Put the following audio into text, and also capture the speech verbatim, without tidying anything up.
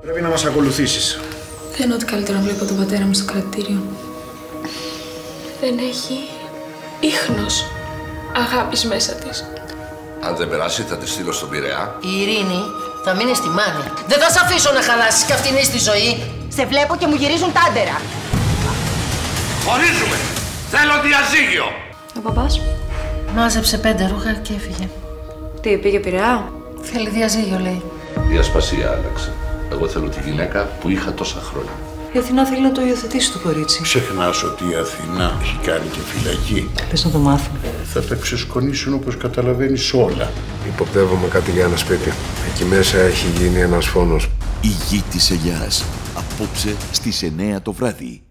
Πρέπει να μας ακολουθήσεις. Δεν είναι ότι καλύτερα να βλέπω τον πατέρα μου στο κρατήριο. Δεν έχει ίχνος αγάπης μέσα της. Αν δεν περάσει θα τη στείλω στον Πειραιά. Η Ειρήνη θα μείνει στη Μάνη. Δεν θα σε αφήσω να χαλάσεις κι αυτήν στη ζωή. Σε βλέπω και μου γυρίζουν τάντερα. Χωρίζουμε! Θέλω διαζύγιο! Ο παπάς. Μάζεψε πέντε ρούχα και έφυγε. Τι, πήγε Πειραιά? Θέλει διαζύγιο, λέει. Η ασπασία άλλαξε. Εγώ θέλω τη γυναίκα που είχα τόσα χρόνια. Η Αθηνά θέλει να το υιοθετήσει το κορίτσι. Ξεχνάς ότι η Αθηνά έχει κάνει και φυλακή. Θες να το μάθουν. Θα τα ξεσκονίσουν όπως καταλαβαίνεις όλα. Υποπτεύομαι κάτι για ένα σπίτι. Εκεί μέσα έχει γίνει ένας φόνος. Η γη της ελιάς. Απόψε στις εννιά το βράδυ.